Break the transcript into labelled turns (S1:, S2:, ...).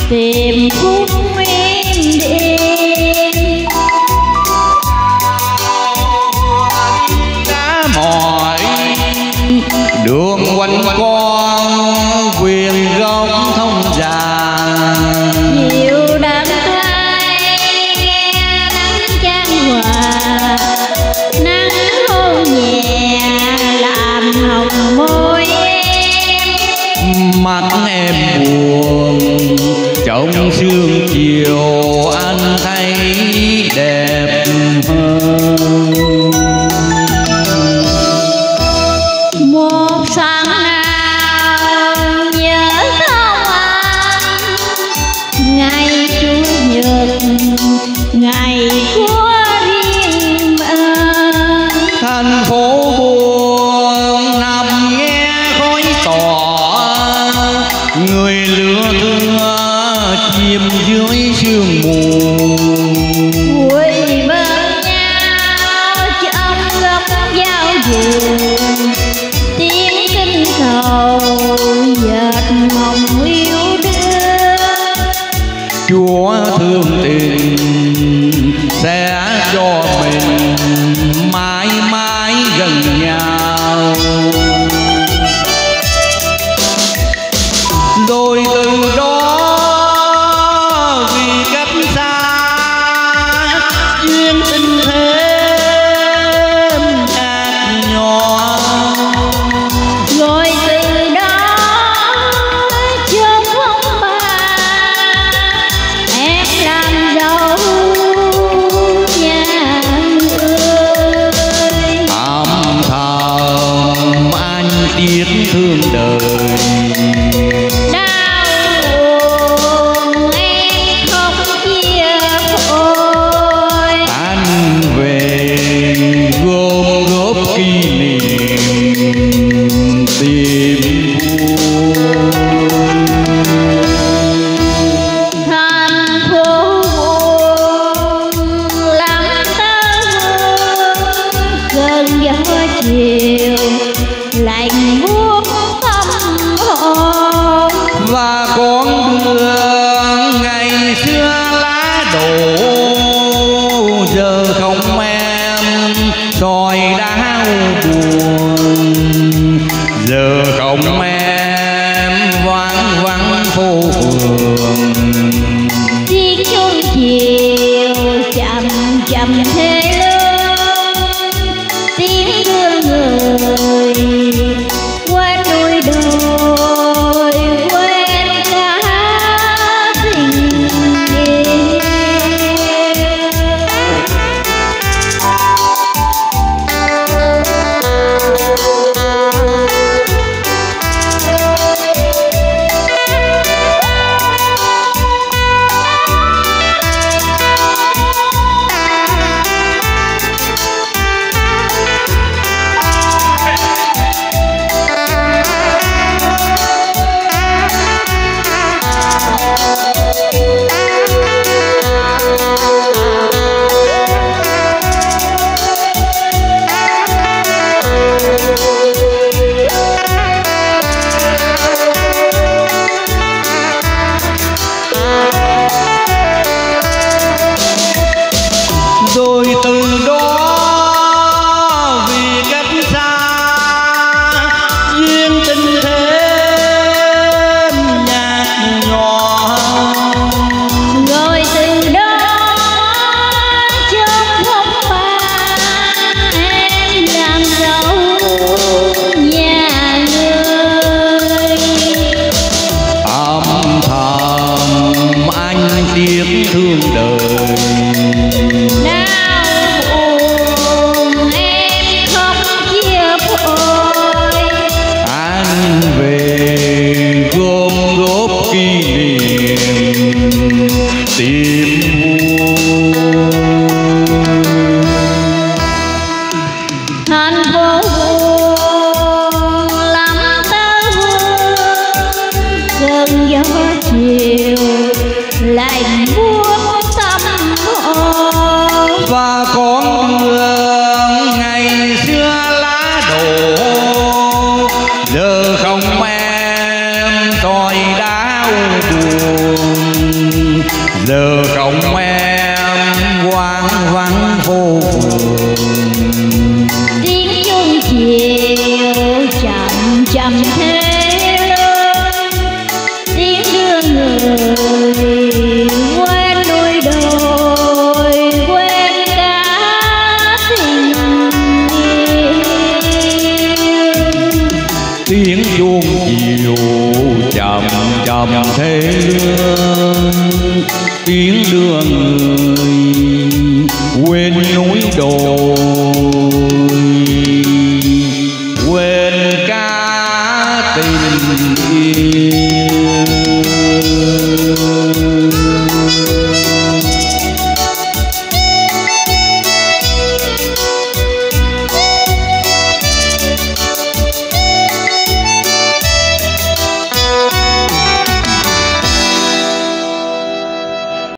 S1: tìm phút yên đêm.
S2: Đã mỏi đường quanh con quyền gốc thông già,
S1: Nhiều đám tay nghe nắng chan hòa, nắng hôn nhẹ làm hồng môi em.
S2: mắt em buồn trong sương chiều anh thấy đẹp hơn.
S1: Một sáng nào nhớ không anh, ngày Chủ nhật ngày của riêng mình.
S2: Thành phố buồn nằm nghe khói tỏa, người lửa thưa chìm dưới sương mù.
S1: Vui bên nhau trong góc giao vườn, tiếng kinh cầu dệt mộng yêu đương.
S2: Chúa thương tình sẽ cho mình mãi mãi gần nhau, rồi từ đó vì cách xa duyên tình thêm nhạt nhòa.
S1: Rồi từ đó chốn phong ba em làm dâu nhà ơi.
S2: Âm thầm anh tiếc thương đời,
S1: Đau buồn em không chia phôi.
S2: anh về gom góp kỷ niệm tìm vui.
S1: Thành phố buồn lắm tơ vương, cơn gió chiều lạnh buốt tâm hồn.
S2: Và con đường ngày xưa lá đổ, giờ không em soi đá buồn, giờ không em vắng vắng phố phường.
S1: Tiếng chuông chiều chậm chậm thế lương, tiếng đưa người quên núi đồi, quên cả tình yêu.
S2: Rồi từ đó vì cách xa duyên tình thêm nhạt nhòa.
S1: Rồi từ đó chốn phong ba em làm dâu nhà người.
S2: Âm thầm anh tiếc thương đời,
S1: Đau buồn em không chia phôi.
S2: anh về gom góp kỷ niệm tìm vui.
S1: Thành phố buồn lắm tơ vương, cơn gió chiều lạnh buốt tâm hồn.
S2: Và con đường ngày xưa lá đổ, giờ không em soi đá buồn, tiếng chuông chiều chậm chậm thế lương, tiếng đưa người quên núi đồi.